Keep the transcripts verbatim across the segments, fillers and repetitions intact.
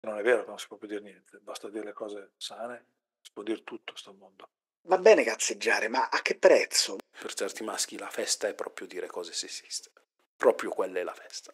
Non è vero che non si può più dire niente, basta dire le cose sane, si può dire tutto sto mondo. Va bene cazzeggiare, ma a che prezzo? Per certi maschi la festa è proprio dire cose sessiste. Proprio quella è la festa.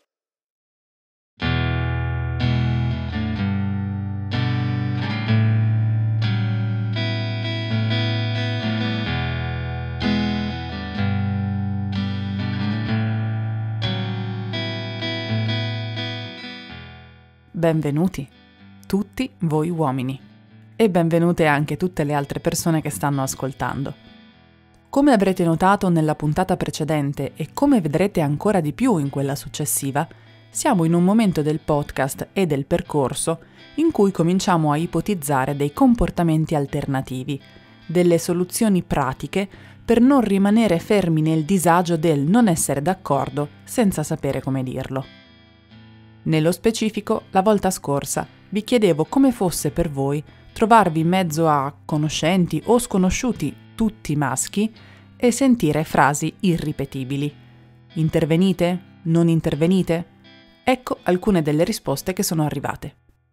Benvenuti, tutti voi uomini, e benvenute anche tutte le altre persone che stanno ascoltando. Come avrete notato nella puntata precedente e come vedrete ancora di più in quella successiva, siamo in un momento del podcast e del percorso in cui cominciamo a ipotizzare dei comportamenti alternativi, delle soluzioni pratiche per non rimanere fermi nel disagio del non essere d'accordo senza sapere come dirlo. Nello specifico, la volta scorsa vi chiedevo come fosse per voi trovarvi in mezzo a conoscenti o sconosciuti, tutti maschi, e sentire frasi irripetibili. Intervenite? Non intervenite? Ecco alcune delle risposte che sono arrivate.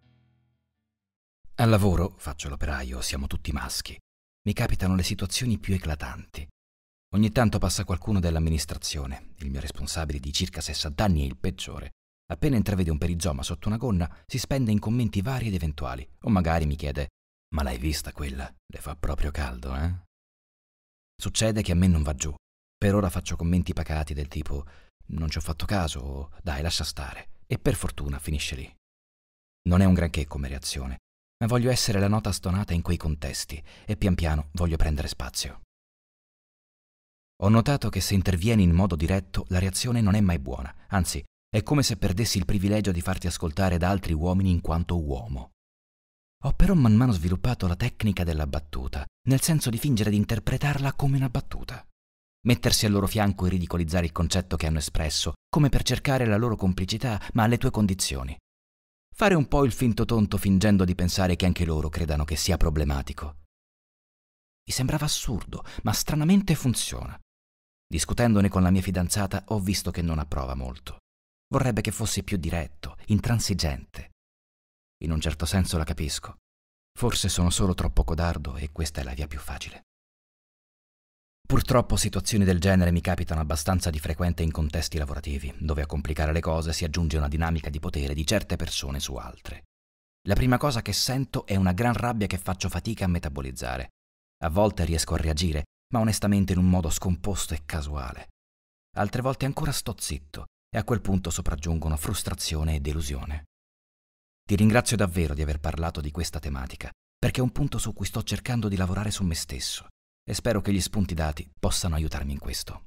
Al lavoro, faccio l'operaio, siamo tutti maschi. Mi capitano le situazioni più eclatanti. Ogni tanto passa qualcuno dell'amministrazione, il mio responsabile di circa sessanta anni è il peggiore. Appena intravede un perizoma sotto una gonna, si spende in commenti vari ed eventuali, o magari mi chiede «Ma l'hai vista quella? Le fa proprio caldo, eh?» Succede che a me non va giù. Per ora faccio commenti pacati del tipo «Non ci ho fatto caso» o «Dai, lascia stare», e per fortuna finisce lì. Non è un granché come reazione, ma voglio essere la nota stonata in quei contesti e pian piano voglio prendere spazio. Ho notato che se intervieni in modo diretto la reazione non è mai buona, anzi è come se perdessi il privilegio di farti ascoltare da altri uomini in quanto uomo. Ho però man mano sviluppato la tecnica della battuta, nel senso di fingere di interpretarla come una battuta. Mettersi al loro fianco e ridicolizzare il concetto che hanno espresso, come per cercare la loro complicità, ma alle tue condizioni. Fare un po' il finto tonto fingendo di pensare che anche loro credano che sia problematico. Mi sembrava assurdo, ma stranamente funziona. Discutendone con la mia fidanzata ho visto che non approva molto. Vorrebbe che fossi più diretto, intransigente. In un certo senso la capisco. Forse sono solo troppo codardo e questa è la via più facile. Purtroppo situazioni del genere mi capitano abbastanza di frequente in contesti lavorativi, dove a complicare le cose si aggiunge una dinamica di potere di certe persone su altre. La prima cosa che sento è una gran rabbia che faccio fatica a metabolizzare. A volte riesco a reagire, ma onestamente in un modo scomposto e casuale. Altre volte ancora sto zitto, e a quel punto sopraggiungono frustrazione e delusione. Ti ringrazio davvero di aver parlato di questa tematica, perché è un punto su cui sto cercando di lavorare su me stesso, e spero che gli spunti dati possano aiutarmi in questo.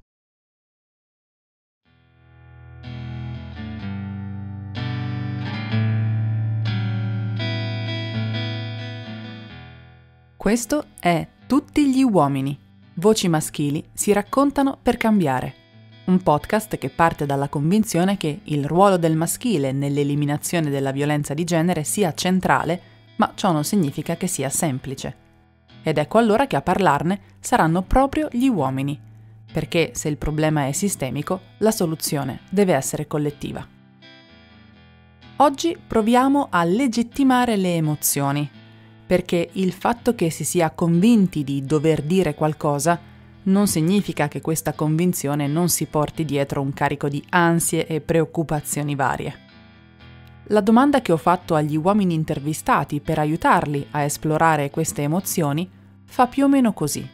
Questo è Tutti gli uomini. Voci maschili si raccontano per cambiare. Un podcast che parte dalla convinzione che il ruolo del maschile nell'eliminazione della violenza di genere sia centrale, ma ciò non significa che sia semplice. Ed ecco allora che a parlarne saranno proprio gli uomini, perché se il problema è sistemico, la soluzione deve essere collettiva. Oggi proviamo a legittimare le emozioni, perché il fatto che si sia convinti di dover dire qualcosa non significa che questa convinzione non si porti dietro un carico di ansie e preoccupazioni varie. La domanda che ho fatto agli uomini intervistati per aiutarli a esplorare queste emozioni fa più o meno così.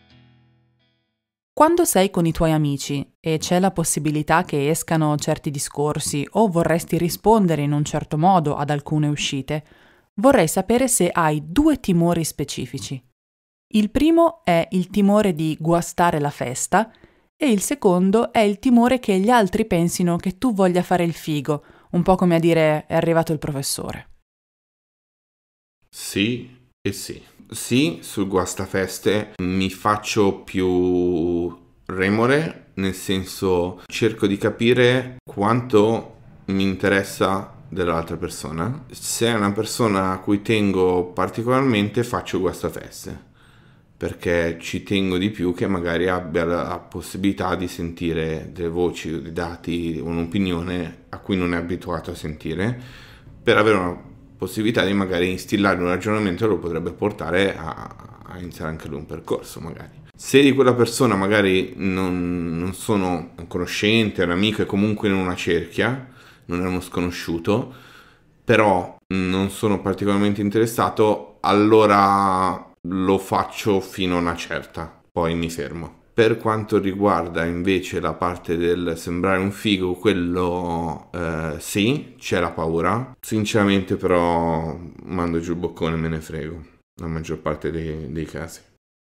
Quando sei con i tuoi amici e c'è la possibilità che escano certi discorsi o vorresti rispondere in un certo modo ad alcune uscite, vorrei sapere se hai due timori specifici. Il primo è il timore di guastare la festa e il secondo è il timore che gli altri pensino che tu voglia fare il figo, un po' come a dire è arrivato il professore. Sì e sì. Sì, sul guastafeste mi faccio più remore, nel senso cerco di capire quanto mi interessa dell'altra persona. Se è una persona a cui tengo particolarmente faccio guastafeste, perché ci tengo di più che magari abbia la possibilità di sentire delle voci, dei dati, un'opinione a cui non è abituato a sentire, per avere una possibilità di magari instillare un ragionamento che lo potrebbe portare a, a iniziare anche lui un percorso magari. Se di quella persona magari non, non sono un conoscente, un amico, è comunque in una cerchia, non è uno sconosciuto, però non sono particolarmente interessato, allora lo faccio fino a una certa, poi mi fermo. Per quanto riguarda invece la parte del sembrare un figo, quello eh, sì, c'è la paura. Sinceramente però mando giù il boccone e me ne frego, la maggior parte dei, dei casi.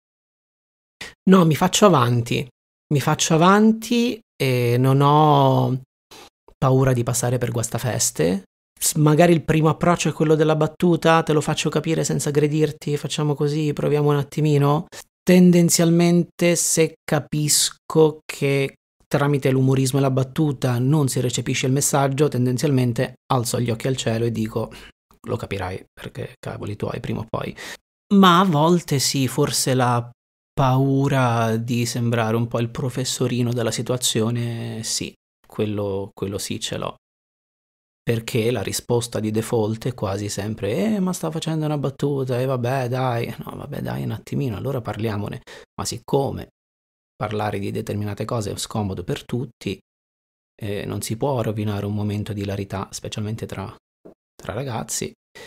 No, mi faccio avanti, mi faccio avanti e non ho paura di passare per guastafeste. Magari il primo approccio è quello della battuta, te lo faccio capire senza aggredirti, facciamo così, proviamo un attimino. Tendenzialmente, se capisco che tramite l'umorismo e la battuta non si recepisce il messaggio, tendenzialmente alzo gli occhi al cielo e dico lo capirai perché cavoli tuoi prima o poi. Ma a volte sì, forse la paura di sembrare un po' il professorino della situazione, sì, quello, quello sì ce l'ho. Perché la risposta di default è quasi sempre eh ma sta facendo una battuta, e eh, vabbè dai, no vabbè dai un attimino, allora parliamone. Ma siccome parlare di determinate cose è scomodo per tutti, eh, non si può rovinare un momento di ilarità, specialmente tra, tra ragazzi,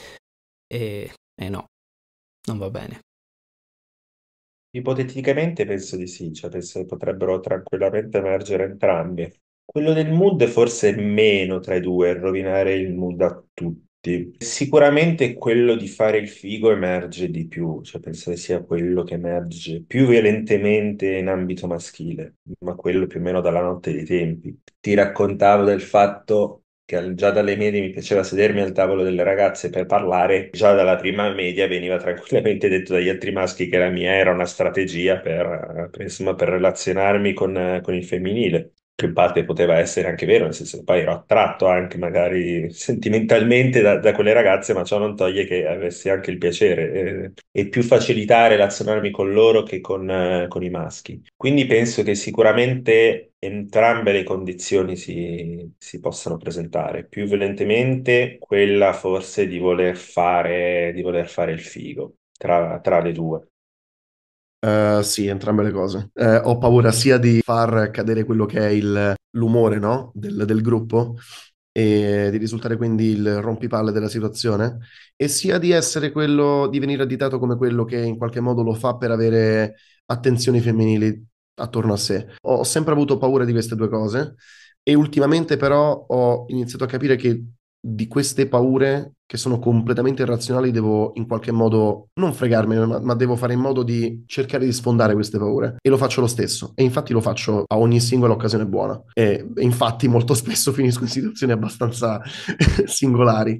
e, e no, non va bene. Ipoteticamente penso di sì, cioè penso che potrebbero tranquillamente emergere entrambi. Quello del mood forse è meno tra i due, rovinare il mood a tutti. Sicuramente quello di fare il figo emerge di più, cioè penso che sia quello che emerge più violentemente in ambito maschile, ma quello più o meno dalla notte dei tempi. Ti raccontavo del fatto che al- già dalle medie mi piaceva sedermi al tavolo delle ragazze per parlare, già dalla prima media veniva tranquillamente detto dagli altri maschi che la mia era una strategia per, per, insomma, per relazionarmi con, eh, con il femminile. Che in parte poteva essere anche vero, nel senso che poi ero attratto anche magari sentimentalmente da, da quelle ragazze, ma ciò non toglie che avessi anche il piacere. Eh, è più facilità relazionarmi con loro che con, eh, con i maschi. Quindi penso che sicuramente entrambe le condizioni si, si possano presentare. Più violentemente quella forse di voler fare, di voler fare il figo tra, tra le due. Eh, sì, entrambe le cose. Eh, ho paura sia di far cadere quello che è il- l'umore, no? del, del gruppo e di risultare quindi il rompipalle della situazione, e sia di essere quello, di venire additato come quello che in qualche modo lo fa per avere attenzioni femminili attorno a sé. Ho sempre avuto paura di queste due cose e ultimamente però ho iniziato a capire che di queste paure che sono completamente irrazionali devo in qualche modo non fregarmene, ma, ma devo fare in modo di cercare di sfondare queste paure, e lo faccio lo stesso, e infatti lo faccio a ogni singola occasione buona, e, e infatti molto spesso finisco in situazioni abbastanza singolari.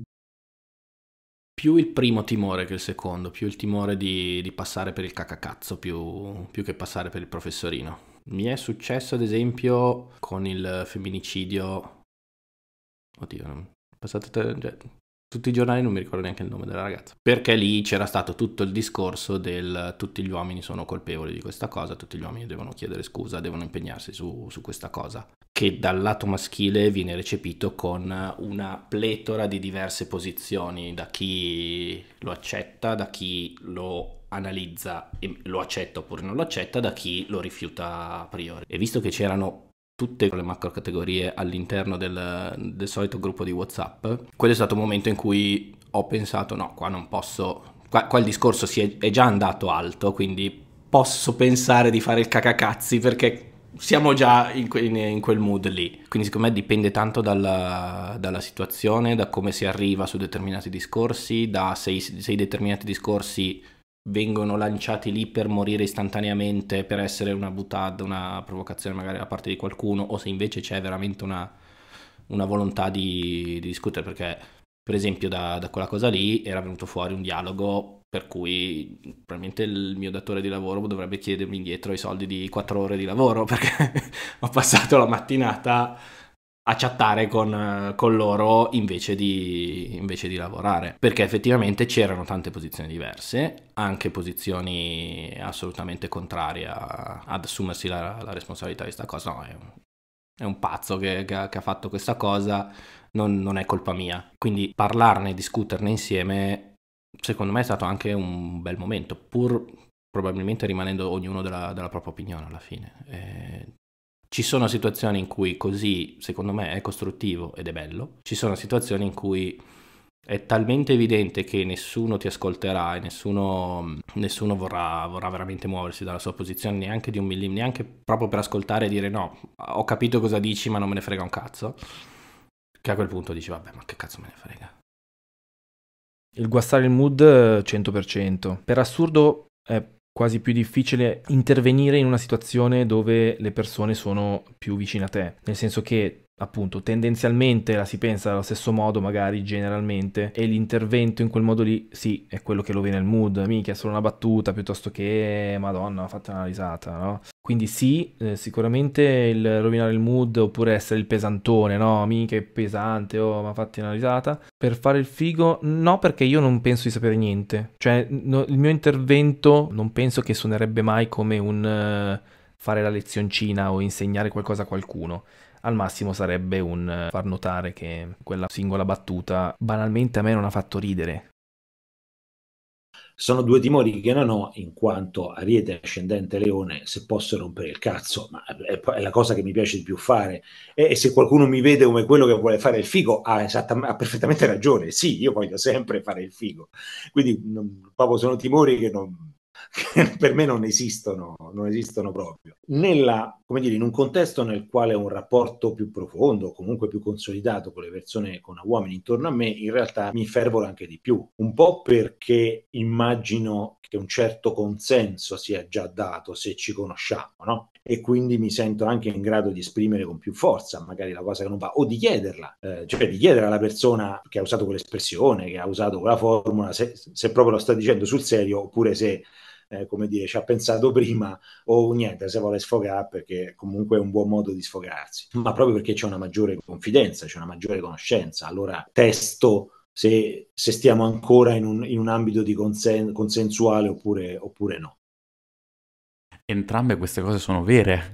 Più il primo timore che il secondo, più il timore di, di passare per il cacacazzo, più, più che passare per il professorino. Mi è successo ad esempio con il femminicidio, oddio, non- passate te- cioè, tutti i giornali, non mi ricordo neanche il nome della ragazza, perché lì c'era stato tutto il discorso del tutti gli uomini sono colpevoli di questa cosa, tutti gli uomini devono chiedere scusa, devono impegnarsi su, su questa cosa, che dal lato maschile viene recepito con una pletora di diverse posizioni, da chi lo accetta, da chi lo analizza e lo accetta oppure non lo accetta, da chi lo rifiuta a priori. E visto che c'erano tutte le macro categorie all'interno del, del solito gruppo di WhatsApp, quello è stato un momento in cui ho pensato no, qua non posso, qua, qua il discorso si è, è già andato alto, quindi posso pensare di fare il cacacazzi perché siamo già in, que- in- in quel mood lì. Quindi secondo me dipende tanto dalla, dalla situazione, da come si arriva su determinati discorsi, da se i, se i determinati discorsi vengono lanciati lì per morire istantaneamente, per essere una boutade, una provocazione magari da parte di qualcuno, o se invece c'è veramente una, una volontà di, di discutere, perché per esempio da, da quella cosa lì era venuto fuori un dialogo per cui probabilmente il mio datore di lavoro dovrebbe chiedermi indietro i soldi di quattro ore di lavoro, perché ho passato la mattinata a chattare con, con loro invece di, invece di lavorare, perché effettivamente c'erano tante posizioni diverse, anche posizioni assolutamente contrarie a, ad assumersi la, la responsabilità di questa cosa. No, è, è un pazzo che, che ha, che ha fatto questa cosa, non, non è colpa mia. Quindi parlarne, discuterne insieme, secondo me è stato anche un bel momento, pur probabilmente rimanendo ognuno della, della propria opinione alla fine. Eh, ci sono situazioni in cui così, secondo me, è costruttivo ed è bello. Ci sono situazioni in cui è talmente evidente che nessuno ti ascolterà e nessuno, nessuno vorrà, vorrà veramente muoversi dalla sua posizione, neanche di un millimetro, neanche proprio per ascoltare e dire no, ho capito cosa dici ma non me ne frega un cazzo, che a quel punto dici vabbè, ma che cazzo me ne frega. Il guastare il mood cento per cento. Per assurdo è quasi più difficile intervenire in una situazione dove le persone sono più vicine a te, nel senso che appunto tendenzialmente la si pensa allo stesso modo, magari generalmente, e l'intervento in quel modo lì sì è quello che lo viene il mood, mica è solo una battuta piuttosto che madonna ho fatto una risata, no? Quindi sì, eh, sicuramente il rovinare il mood oppure essere il pesantone, no? Mica è pesante, oh ma fatti una risata. Per fare il figo no, perché io non penso di sapere niente, cioè no, il mio intervento non penso che suonerebbe mai come un uh, fare la lezioncina o insegnare qualcosa a qualcuno. Al massimo sarebbe un far notare che quella singola battuta banalmente a me non ha fatto ridere. Sono due timori che non ho, in quanto Ariete ascendente Leone, se posso rompere il cazzo, ma è, è la cosa che mi piace di più fare. E, e se qualcuno mi vede come quello che vuole fare il figo, ha, esattamente, ha perfettamente ragione. Sì, io voglio sempre fare il figo. Quindi non, proprio sono timori che non... per me non esistono, non esistono proprio. Nella, come dire, in un contesto nel quale ho un rapporto più profondo, comunque più consolidato con le persone, con uomini intorno a me, in realtà mi fervoro anche di più. Un po' perché immagino che un certo consenso sia già dato se ci conosciamo, no? E quindi mi sento anche in grado di esprimere con più forza magari la cosa che non va, o di chiederla, eh, cioè di chiedere alla persona che ha usato quell'espressione, che ha usato quella formula, se, se proprio lo sta dicendo sul serio, oppure se Eh, come dire, ci ha pensato prima o niente, se vuole sfogare, perché comunque è un buon modo di sfogarsi, ma proprio perché c'è una maggiore confidenza, c'è una maggiore conoscenza. Allora testo se, se stiamo ancora in un, in un ambito di consen- consensuale oppure, oppure no. Entrambe queste cose sono vere.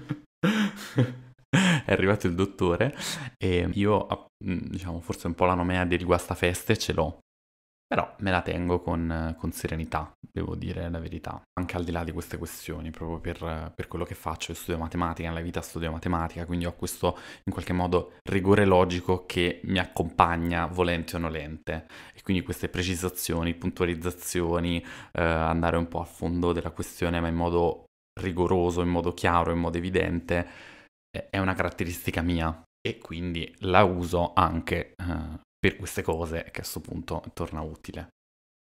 È arrivato il dottore e io, diciamo, forse un po' la nomea del guastafeste ce l'ho. Però me la tengo con, con serenità, devo dire la verità, anche al di là di queste questioni, proprio per, per quello che faccio. Io studio matematica, nella vita studio matematica, quindi ho questo in qualche modo rigore logico che mi accompagna volente o nolente, e quindi queste precisazioni, puntualizzazioni, eh, andare un po' a fondo della questione ma in modo rigoroso, in modo chiaro, in modo evidente, eh, è una caratteristica mia e quindi la uso anche eh, per queste cose, che a questo punto torna utile.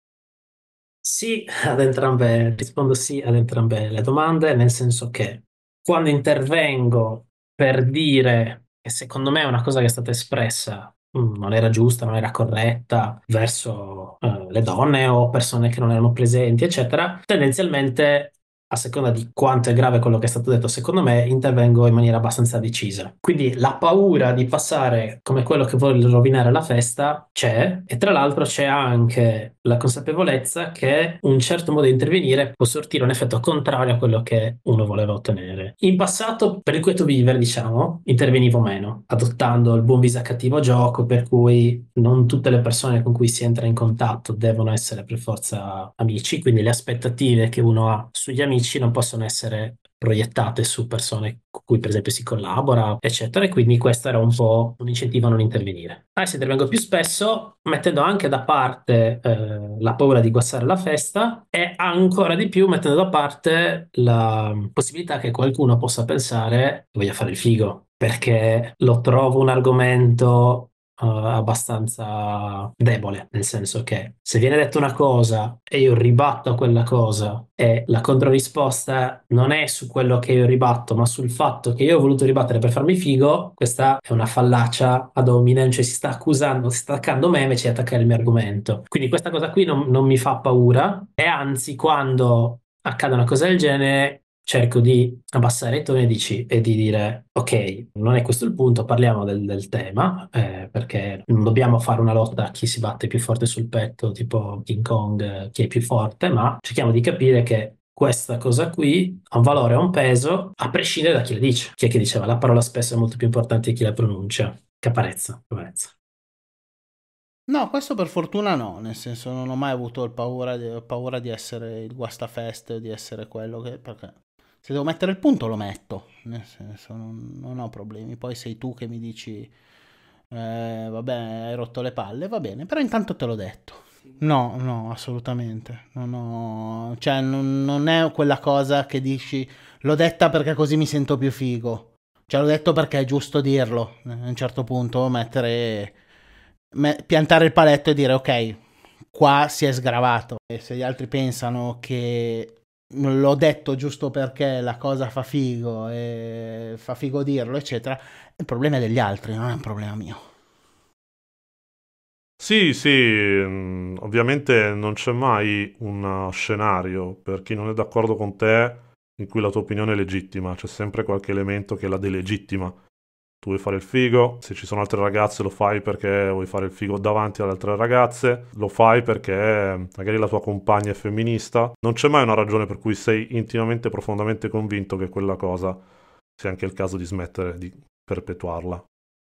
Sì, ad entrambe, rispondo sì ad entrambe le domande, nel senso che quando intervengo per dire che secondo me è una cosa che è stata espressa mh, non era giusta, non era corretta verso eh, le donne o persone che non erano presenti, eccetera, tendenzialmente, a seconda di quanto è grave quello che è stato detto, secondo me, intervengo in maniera abbastanza decisa. Quindi la paura di passare come quello che vuole rovinare la festa c'è, e tra l'altro c'è anche la consapevolezza che un certo modo di intervenire può sortire un effetto contrario a quello che uno voleva ottenere. In passato, per il quieto vivere, diciamo, intervenivo meno, adottando il buon viso a cattivo gioco, per cui non tutte le persone con cui si entra in contatto devono essere per forza amici, quindi le aspettative che uno ha sugli amici non possono essere proiettate su persone con cui per esempio si collabora, eccetera, e quindi questo era un po' un incentivo a non intervenire. Adesso intervengo più spesso, mettendo anche da parte eh, la paura di guastare la festa, e ancora di più mettendo da parte la possibilità che qualcuno possa pensare che voglia fare il figo, perché lo trovo un argomento Uh, abbastanza debole, nel senso che se viene detta una cosa e io ribatto quella cosa e la controrisposta non è su quello che io ribatto ma sul fatto che io ho voluto ribattere per farmi figo, questa è una fallacia ad hominem, cioè si sta accusando, si sta attaccando me invece di attaccare il mio argomento. Quindi questa cosa qui non, non mi fa paura, e anzi quando accade una cosa del genere cerco di abbassare i toni e, dici, e di dire ok, non è questo il punto, parliamo del, del tema, eh, perché non dobbiamo fare una lotta a chi si batte più forte sul petto, tipo King Kong, eh, chi è più forte, ma cerchiamo di capire che questa cosa qui ha un valore, ha un peso, a prescindere da chi la dice. Chi è che diceva la parola spesso è molto più importante di chi la pronuncia? Caparezza, caparezza. No, questo per fortuna no, nel senso non ho mai avuto il paura di, paura di essere il guastafeste, di essere quello che... perché se devo mettere il punto lo metto, nel senso non, non ho problemi. Poi sei tu che mi dici, eh, vabbè, hai rotto le palle, va bene, però intanto te l'ho detto. No, no, assolutamente. Non ho... Cioè, non, non è quella cosa che dici, l'ho detta perché così mi sento più figo. Cioè, l'ho detto perché è giusto dirlo. A un certo punto mettere... me- piantare il paletto e dire, ok, qua si è sgravato. E se gli altri pensano che l'ho detto giusto perché la cosa fa figo e fa figo dirlo, eccetera, il problema è degli altri, non è un problema mio. Sì, sì, mm, ovviamente non c'è mai un scenario per chi non è d'accordo con te in cui la tua opinione è legittima, c'è sempre qualche elemento che la delegittima. Tu vuoi fare il figo, se ci sono altre ragazze lo fai perché vuoi fare il figo davanti alle altre ragazze, lo fai perché magari la tua compagna è femminista. Non c'è mai una ragione per cui sei intimamente, profondamente convinto che quella cosa sia anche il caso di smettere di perpetuarla.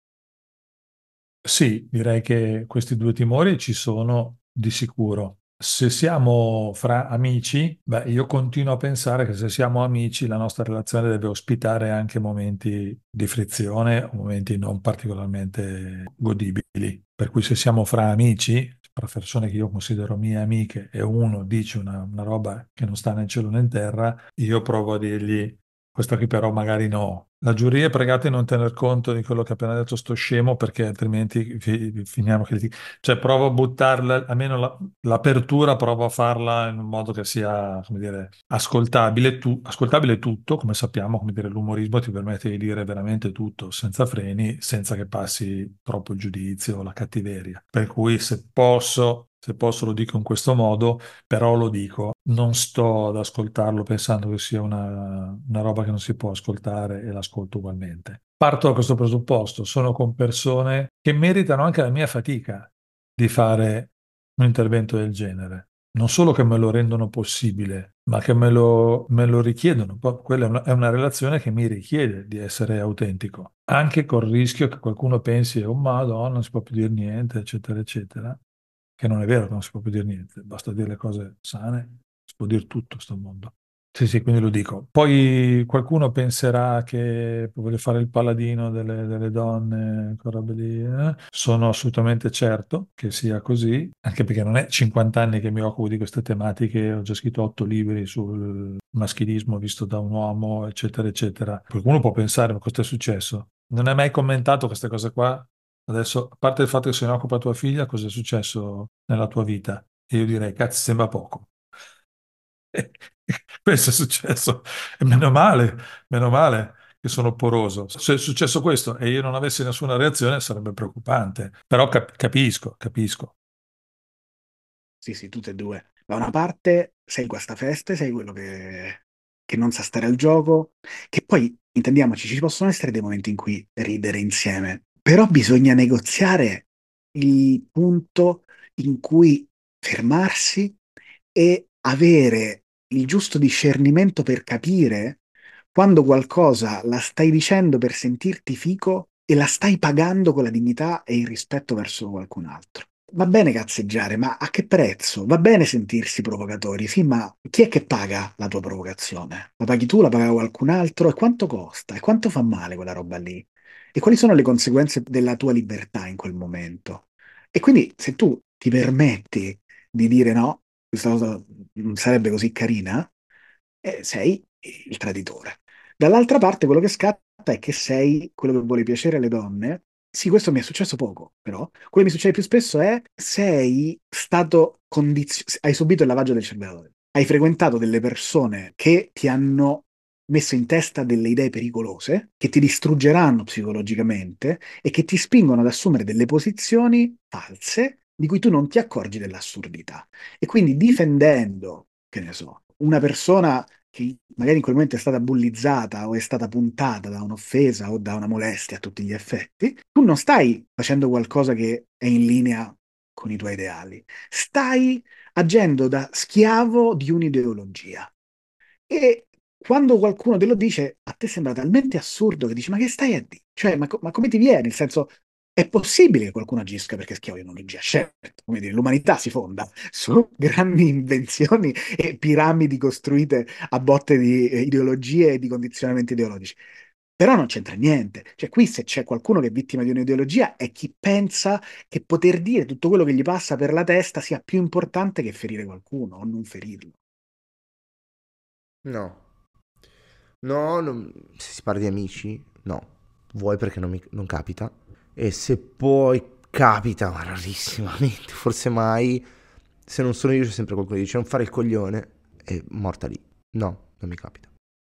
Sì, direi che questi due timori ci sono di sicuro. Se siamo fra amici, beh, io continuo a pensare che se siamo amici la nostra relazione deve ospitare anche momenti di frizione o momenti non particolarmente godibili. Per cui se siamo fra amici, fra persone che io considero mie amiche e uno dice una, una roba che non sta né in cielo né in terra, io provo a dirgli questo qui però magari no. La giuria è pregata di non tener conto di quello che ha appena detto sto scemo perché altrimenti fi- finiamo che liti- Cioè provo a buttarla, almeno la- l'apertura provo a farla in un modo che sia, come dire, ascoltabile, tu- ascoltabile tutto, come sappiamo, come dire, l'umorismo ti permette di dire veramente tutto senza freni, senza che passi troppo il giudizio o la cattiveria. Per cui se posso, se posso lo dico in questo modo, però lo dico, non sto ad ascoltarlo pensando che sia una, una roba che non si può ascoltare e l'ascolto ugualmente. Parto da questo presupposto, sono con persone che meritano anche la mia fatica di fare un intervento del genere. Non solo che me lo rendono possibile, ma che me lo, me lo richiedono. Poi quella è una, è una relazione che mi richiede di essere autentico, anche col rischio che qualcuno pensi, oh Madonna, non si può più dire niente, eccetera, eccetera. Che non è vero che non si può più dire niente, basta dire le cose sane, si può dire tutto sto mondo. Sì, sì, quindi lo dico. Poi qualcuno penserà che voglio fare il paladino delle, delle donne, quelle robe lì, eh. Sono assolutamente certo che sia così, anche perché non è cinquanta anni che mi occupo di queste tematiche, ho già scritto otto libri sul maschilismo visto da un uomo, eccetera, eccetera. Qualcuno può pensare, ma cosa è successo? Non hai mai commentato queste cose qua? Adesso, a parte il fatto che se ne occupa tua figlia, cosa è successo nella tua vita? E io direi, cazzo, sembra poco. Questo è successo. E meno male, meno male che sono poroso. Se è successo questo e io non avessi nessuna reazione sarebbe preoccupante. Però cap- capisco, capisco. Sì, sì, tutte e due. Da una parte sei il guastafeste, sei quello che, che non sa stare al gioco, che poi, intendiamoci, ci possono essere dei momenti in cui ridere insieme, però bisogna negoziare il punto in cui fermarsi e avere il giusto discernimento per capire quando qualcosa la stai dicendo per sentirti fico e la stai pagando con la dignità e il rispetto verso qualcun altro. Va bene cazzeggiare, ma a che prezzo? Va bene sentirsi provocatori, sì, ma chi è che paga la tua provocazione? La paghi tu, la paga qualcun altro? E quanto costa? E quanto fa male quella roba lì? E quali sono le conseguenze della tua libertà in quel momento? E quindi se tu ti permetti di dire no, questa cosa non sarebbe così carina, eh, sei il traditore. Dall'altra parte quello che scatta è che sei quello che vuole piacere alle donne. Sì, questo mi è successo poco, però quello che mi succede più spesso è sei stato condizionato, hai subito il lavaggio del cervello, hai frequentato delle persone che ti hanno messo in testa delle idee pericolose, che ti distruggeranno psicologicamente e che ti spingono ad assumere delle posizioni false di cui tu non ti accorgi dell'assurdità. E quindi difendendo, che ne so, una persona che magari in quel momento è stata bullizzata o è stata puntata da un'offesa o da una molestia a tutti gli effetti, tu non stai facendo qualcosa che è in linea con i tuoi ideali, stai agendo da schiavo di un'ideologia. E quando qualcuno te lo dice, a te sembra talmente assurdo che dici, ma che stai a dire? Cioè, ma, co- ma come ti viene? Nel senso, è possibile che qualcuno agisca perché schiava l'energia? Certo, come dire, l'umanità si fonda su grandi invenzioni e piramidi costruite a botte di eh, ideologie e di condizionamenti ideologici. Però non c'entra niente. Cioè, qui se c'è qualcuno che è vittima di un'ideologia è chi pensa che poter dire tutto quello che gli passa per la testa sia più importante che ferire qualcuno o non ferirlo. No. No, non- se si parla di amici, no. Vuoi perché non mi non capita. E se poi capita, ma rarissimamente, forse mai, se non sono io c'è sempre qualcuno che dice non fare il coglione e morta lì. No, non mi capita.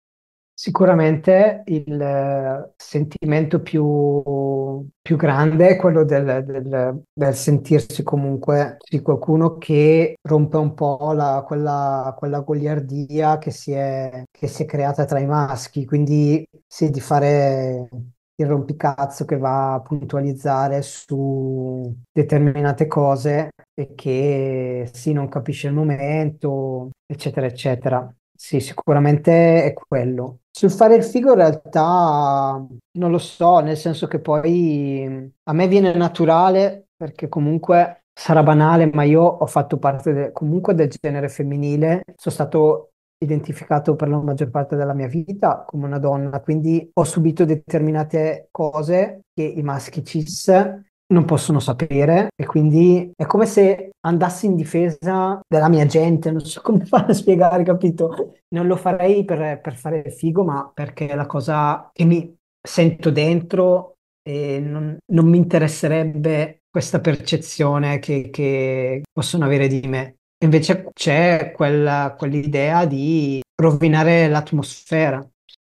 Sicuramente il eh, sentimento più, più grande è quello del, del- del sentirsi comunque di qualcuno che rompe un po' la- quella, quella goliardia che si è, che si è creata tra i maschi, quindi sì, di fare il rompicazzo che va a puntualizzare su determinate cose e che sì, non capisce il momento, eccetera, eccetera. Sì, sicuramente è quello. Sul fare il figo in realtà non lo so, nel senso che poi a me viene naturale perché comunque sarà banale, ma io ho fatto parte de- comunque del genere femminile, sono stato identificato per la maggior parte della mia vita come una donna, quindi ho subito determinate cose che i maschi cis non possono sapere e quindi è come se andassi in difesa della mia gente, non so come fare a spiegare, capito? Non lo farei per, per fare il figo, ma perché è la cosa che mi sento dentro e non, non mi interesserebbe questa percezione che, che possono avere di me. Invece c'è quella, quell'idea di rovinare l'atmosfera.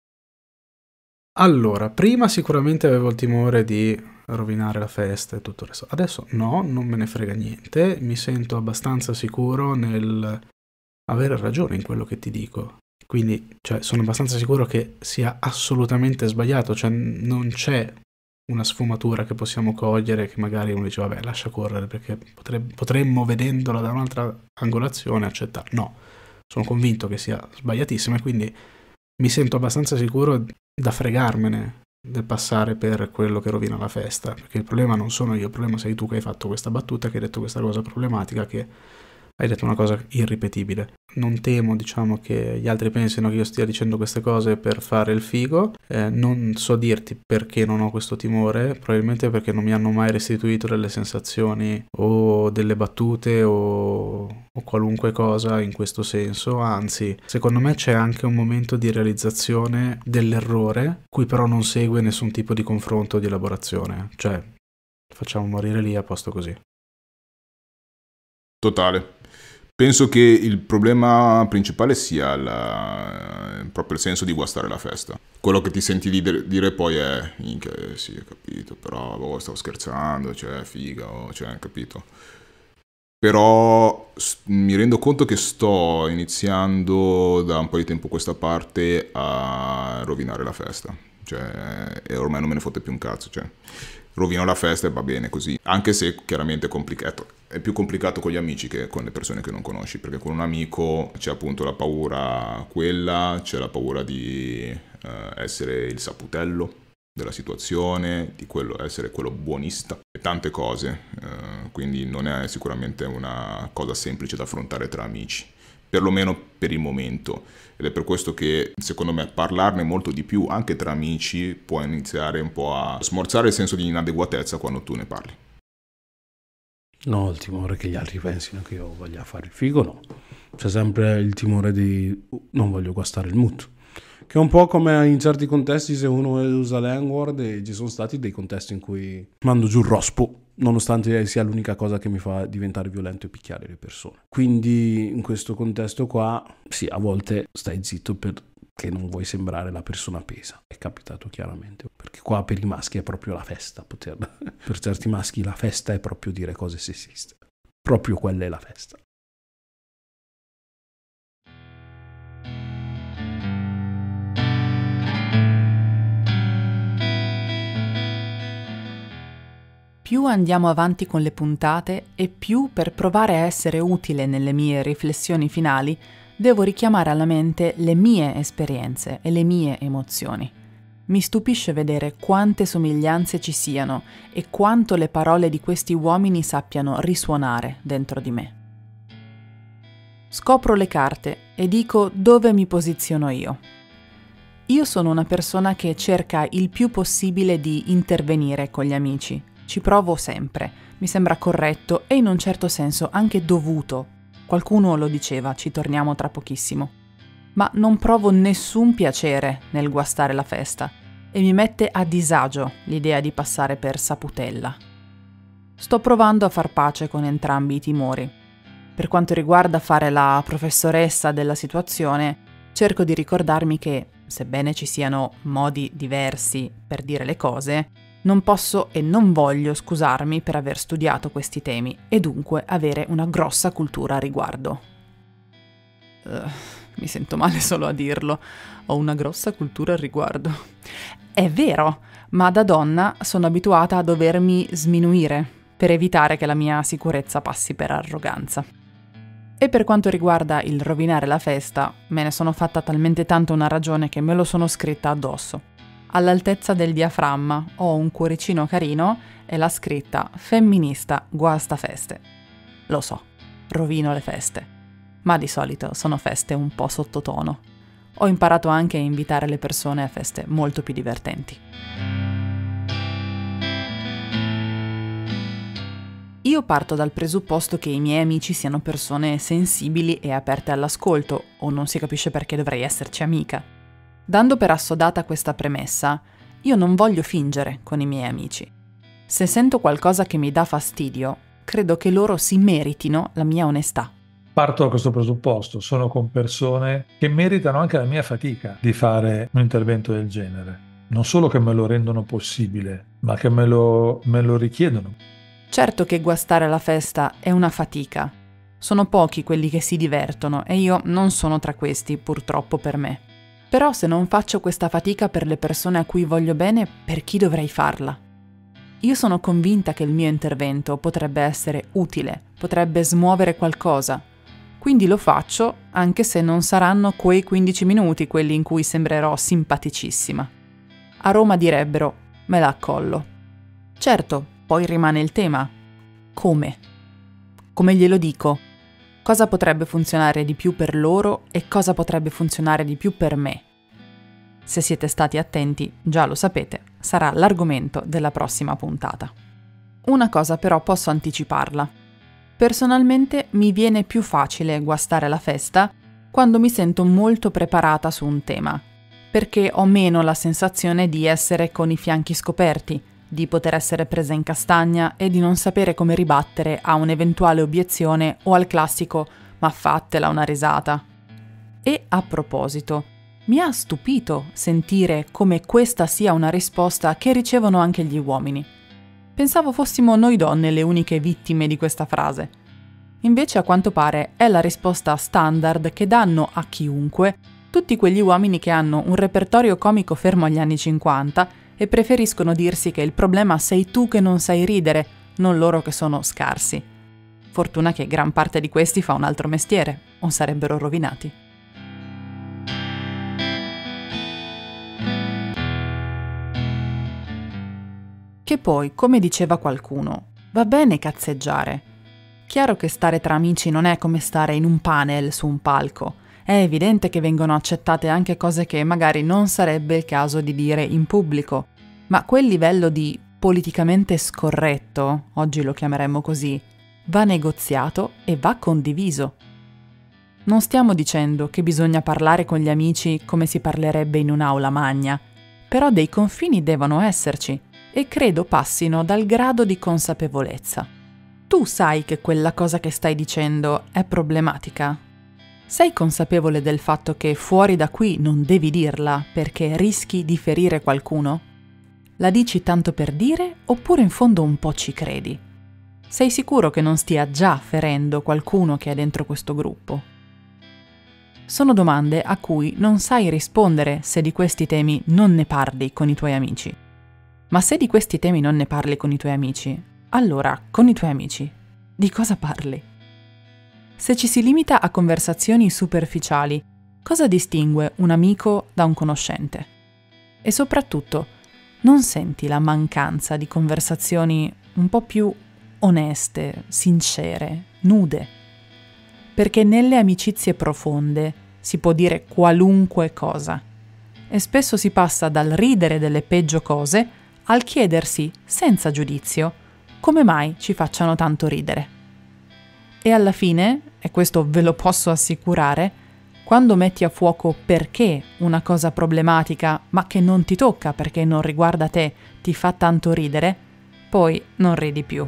Allora, prima sicuramente avevo il timore di rovinare la festa e tutto il resto. Adesso no, non me ne frega niente, mi sento abbastanza sicuro nel avere ragione in quello che ti dico. Quindi, cioè, sono abbastanza sicuro che sia assolutamente sbagliato, cioè non c'è una sfumatura che possiamo cogliere che magari uno dice vabbè, lascia correre perché potre- potremmo vedendola da un'altra angolazione accettare. No, sono convinto che sia sbagliatissimo e quindi mi sento abbastanza sicuro da fregarmene del passare per quello che rovina la festa, perché il problema non sono io, il problema sei tu che hai fatto questa battuta, che hai detto questa cosa problematica, che hai detto una cosa irripetibile. Non temo, diciamo, che gli altri pensino che io stia dicendo queste cose per fare il figo, eh, non so dirti perché non ho questo timore, probabilmente perché non mi hanno mai restituito delle sensazioni o delle battute o, o qualunque cosa in questo senso, anzi, secondo me c'è anche un momento di realizzazione dell'errore, cui però non segue nessun tipo di confronto o di elaborazione, cioè facciamo morire lì a posto così. Totale. Penso che il problema principale sia la, proprio il senso di guastare la festa. Quello che ti senti dire, dire poi è, minchia, eh, sì, ho capito, però oh, stavo scherzando, cioè, figa, oh, cioè, capito. Però s- mi rendo conto che sto iniziando da un po' di tempo a questa parte a rovinare la festa. Cioè, e ormai non me ne fotte più un cazzo, cioè. Rovino la festa e va bene così, anche se chiaramente è complicato. È più complicato con gli amici che con le persone che non conosci, perché con un amico c'è appunto la paura quella, c'è la paura di eh, essere il saputello della situazione, di quello, essere quello buonista e tante cose, eh, quindi non è sicuramente una cosa semplice da affrontare tra amici, perlomeno per il momento. Ed è per questo che, secondo me, parlarne molto di più, anche tra amici, può iniziare un po' a smorzare il senso di inadeguatezza quando tu ne parli. No, il timore che gli altri pensino che io voglia fare il figo, no. C'è sempre il timore di uh, non voglio guastare il mood. Che è un po' come in certi contesti se uno usa l'N-word e ci sono stati dei contesti in cui mando giù il rospo, nonostante sia l'unica cosa che mi fa diventare violento e picchiare le persone. Quindi in questo contesto qua, sì, a volte stai zitto perché non vuoi sembrare la persona pesa. È capitato chiaramente, perché qua per i maschi è proprio la festa. Poter... per certi maschi la festa è proprio dire cose sessiste. Proprio quella è la festa. Più andiamo avanti con le puntate e più, per provare a essere utile nelle mie riflessioni finali, devo richiamare alla mente le mie esperienze e le mie emozioni. Mi stupisce vedere quante somiglianze ci siano e quanto le parole di questi uomini sappiano risuonare dentro di me. Scopro le carte e dico dove mi posiziono io. Io sono una persona che cerca il più possibile di intervenire con gli amici. Ci provo sempre, mi sembra corretto e in un certo senso anche dovuto. Qualcuno lo diceva, ci torniamo tra pochissimo. Ma non provo nessun piacere nel guastare la festa e mi mette a disagio l'idea di passare per saputella. Sto provando a far pace con entrambi i timori. Per quanto riguarda fare la professoressa della situazione, cerco di ricordarmi che, sebbene ci siano modi diversi per dire le cose, non posso e non voglio scusarmi per aver studiato questi temi e dunque avere una grossa cultura a riguardo. Uh, mi sento male solo a dirlo, ho una grossa cultura al riguardo. È vero, ma da donna sono abituata a dovermi sminuire per evitare che la mia sicurezza passi per arroganza. E per quanto riguarda il rovinare la festa, me ne sono fatta talmente tanto una ragione che me lo sono scritta addosso. All'altezza del diaframma ho un cuoricino carino e la scritta femminista guasta feste. Lo so, rovino le feste, ma di solito sono feste un po' sottotono. Ho imparato anche a invitare le persone a feste molto più divertenti. Io parto dal presupposto che i miei amici siano persone sensibili e aperte all'ascolto, o non si capisce perché dovrei esserci amica. Dando per assodata questa premessa, io non voglio fingere con i miei amici. Se sento qualcosa che mi dà fastidio, credo che loro si meritino la mia onestà. Parto da questo presupposto, sono con persone che meritano anche la mia fatica di fare un intervento del genere. Non solo che me lo rendono possibile, ma che me lo, me lo richiedono. Certo che guastare la festa è una fatica. Sono pochi quelli che si divertono e io non sono tra questi, purtroppo per me. Però se non faccio questa fatica per le persone a cui voglio bene, per chi dovrei farla? Io sono convinta che il mio intervento potrebbe essere utile, potrebbe smuovere qualcosa. Quindi lo faccio, anche se non saranno quei quindici minuti quelli in cui sembrerò simpaticissima. A Roma direbbero, me la accollo. Certo, poi rimane il tema. Come? Come glielo dico? Cosa potrebbe funzionare di più per loro e cosa potrebbe funzionare di più per me? Se siete stati attenti, già lo sapete, sarà l'argomento della prossima puntata. Una cosa però posso anticiparla. Personalmente mi viene più facile guastare la festa quando mi sento molto preparata su un tema, perché ho meno la sensazione di essere con i fianchi scoperti, di poter essere presa in castagna e di non sapere come ribattere a un'eventuale obiezione o al classico «ma fatela una risata». E a proposito, mi ha stupito sentire come questa sia una risposta che ricevono anche gli uomini. Pensavo fossimo noi donne le uniche vittime di questa frase. Invece a quanto pare è la risposta standard che danno a chiunque tutti quegli uomini che hanno un repertorio comico fermo agli anni cinquanta e preferiscono dirsi che il problema sei tu che non sai ridere, non loro che sono scarsi. Fortuna che gran parte di questi fa un altro mestiere, o sarebbero rovinati. Che poi, come diceva qualcuno, va bene cazzeggiare. Chiaro che stare tra amici non è come stare in un panel su un palco. È evidente che vengono accettate anche cose che magari non sarebbe il caso di dire in pubblico, ma quel livello di politicamente scorretto, oggi lo chiameremmo così, va negoziato e va condiviso. Non stiamo dicendo che bisogna parlare con gli amici come si parlerebbe in un'aula magna, però dei confini devono esserci e credo passino dal grado di consapevolezza. Tu sai che quella cosa che stai dicendo è problematica? Sei consapevole del fatto che fuori da qui non devi dirla perché rischi di ferire qualcuno? La dici tanto per dire oppure in fondo un po' ci credi? Sei sicuro che non stia già ferendo qualcuno che è dentro questo gruppo? Sono domande a cui non sai rispondere se di questi temi non ne parli con i tuoi amici. Ma se di questi temi non ne parli con i tuoi amici, allora con i tuoi amici di cosa parli? Se ci si limita a conversazioni superficiali, cosa distingue un amico da un conoscente? E soprattutto, non senti la mancanza di conversazioni un po' più oneste, sincere, nude? Perché nelle amicizie profonde si può dire qualunque cosa e spesso si passa dal ridere delle peggio cose al chiedersi, senza giudizio, come mai ci facciano tanto ridere. E alla fine, e questo ve lo posso assicurare, quando metti a fuoco perché una cosa problematica, ma che non ti tocca perché non riguarda te, ti fa tanto ridere, poi non ridi più.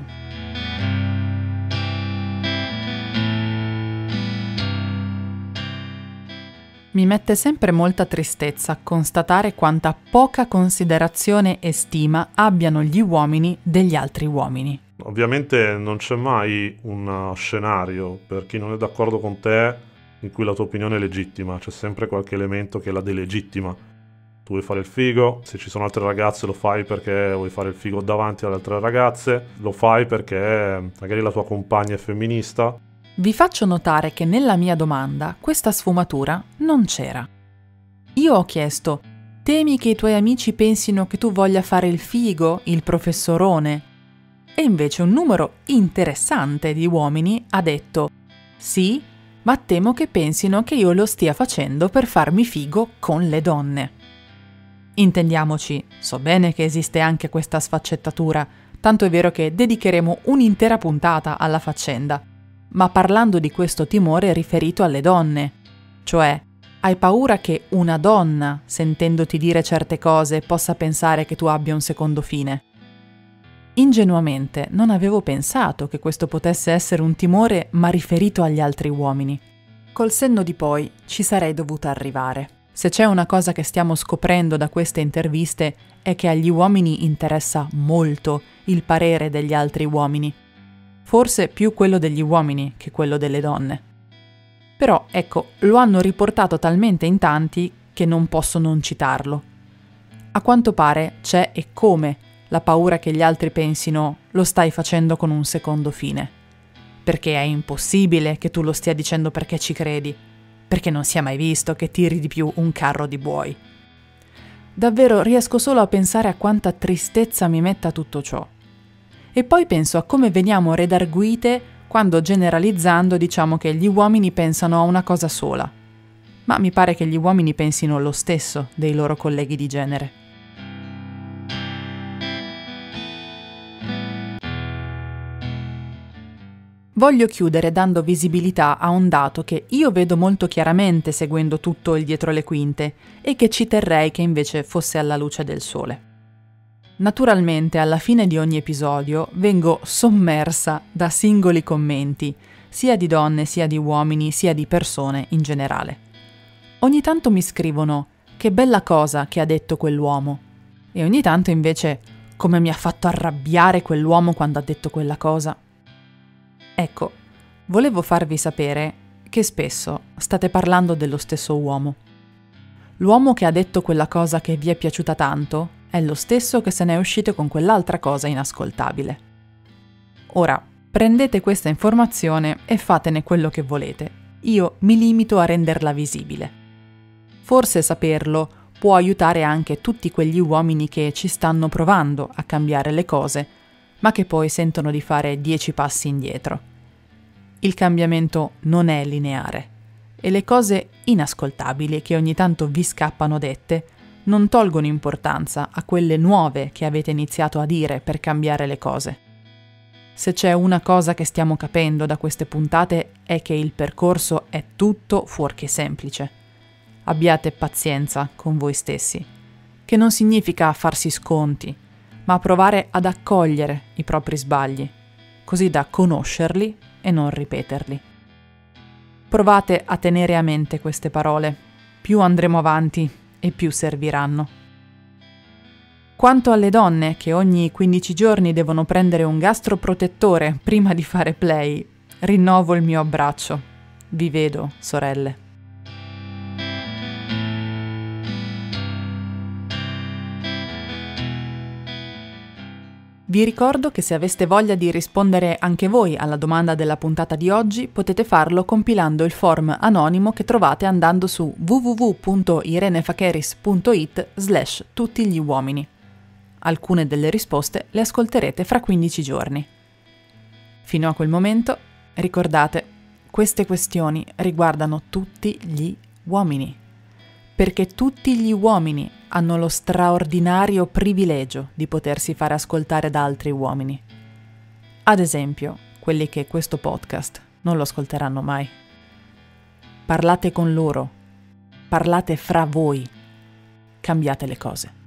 Mi mette sempre molta tristezza constatare quanta poca considerazione e stima abbiano gli uomini degli altri uomini. Ovviamente non c'è mai un scenario, per chi non è d'accordo con te, in cui la tua opinione è legittima. C'è sempre qualche elemento che la delegittima. Tu vuoi fare il figo, se ci sono altre ragazze lo fai perché vuoi fare il figo davanti alle altre ragazze, lo fai perché magari la tua compagna è femminista. Vi faccio notare che nella mia domanda questa sfumatura non c'era. Io ho chiesto: temi che i tuoi amici pensino che tu voglia fare il figo, il professorone? E invece un numero interessante di uomini ha detto: sì, ma temo che pensino che io lo stia facendo per farmi figo con le donne. Intendiamoci, so bene che esiste anche questa sfaccettatura, tanto è vero che dedicheremo un'intera puntata alla faccenda, ma parlando di questo timore riferito alle donne, cioè hai paura che una donna, sentendoti dire certe cose, possa pensare che tu abbia un secondo fine. Ingenuamente non avevo pensato che questo potesse essere un timore ma riferito agli altri uomini. Col senno di poi ci sarei dovuta arrivare. Se c'è una cosa che stiamo scoprendo da queste interviste è che agli uomini interessa molto il parere degli altri uomini. Forse più quello degli uomini che quello delle donne. Però, ecco, lo hanno riportato talmente in tanti che non posso non citarlo. A quanto pare c'è e come la paura che gli altri pensino lo stai facendo con un secondo fine. Perché è impossibile che tu lo stia dicendo perché ci credi, perché non si è mai visto che tiri di più un carro di buoi. Davvero riesco solo a pensare a quanta tristezza mi metta tutto ciò. E poi penso a come veniamo redarguite quando generalizzando diciamo che gli uomini pensano a una cosa sola. Ma mi pare che gli uomini pensino lo stesso dei loro colleghi di genere. Voglio chiudere dando visibilità a un dato che io vedo molto chiaramente seguendo tutto il dietro le quinte e che ci terrei che invece fosse alla luce del sole. Naturalmente alla fine di ogni episodio vengo sommersa da singoli commenti, sia di donne, sia di uomini, sia di persone in generale. Ogni tanto mi scrivono «che bella cosa che ha detto quell'uomo» e ogni tanto invece «come mi ha fatto arrabbiare quell'uomo quando ha detto quella cosa». Ecco, volevo farvi sapere che spesso state parlando dello stesso uomo. L'uomo che ha detto quella cosa che vi è piaciuta tanto è lo stesso che se ne è uscito con quell'altra cosa inascoltabile. Ora, prendete questa informazione e fatene quello che volete. Io mi limito a renderla visibile. Forse saperlo può aiutare anche tutti quegli uomini che ci stanno provando a cambiare le cose, ma che poi sentono di fare dieci passi indietro. Il cambiamento non è lineare e le cose inascoltabili che ogni tanto vi scappano dette non tolgono importanza a quelle nuove che avete iniziato a dire per cambiare le cose. Se c'è una cosa che stiamo capendo da queste puntate è che il percorso è tutto fuorché semplice. Abbiate pazienza con voi stessi, che non significa farsi sconti, ma provare ad accogliere i propri sbagli, così da conoscerli e non ripeterli. Provate a tenere a mente queste parole, più andremo avanti e più serviranno. Quanto alle donne che ogni quindici giorni devono prendere un gastroprotettore prima di fare play, rinnovo il mio abbraccio. Vi vedo, sorelle. Vi ricordo che se aveste voglia di rispondere anche voi alla domanda della puntata di oggi, potete farlo compilando il form anonimo che trovate andando su w w w punto irenefacheris punto i t slash tutti gli uomini. Alcune delle risposte le ascolterete fra quindici giorni. Fino a quel momento, ricordate, queste questioni riguardano tutti gli uomini, perché tutti gli uomini hanno lo straordinario privilegio di potersi fare ascoltare da altri uomini. Ad esempio, quelli che questo podcast non lo ascolteranno mai. Parlate con loro, parlate fra voi, cambiate le cose.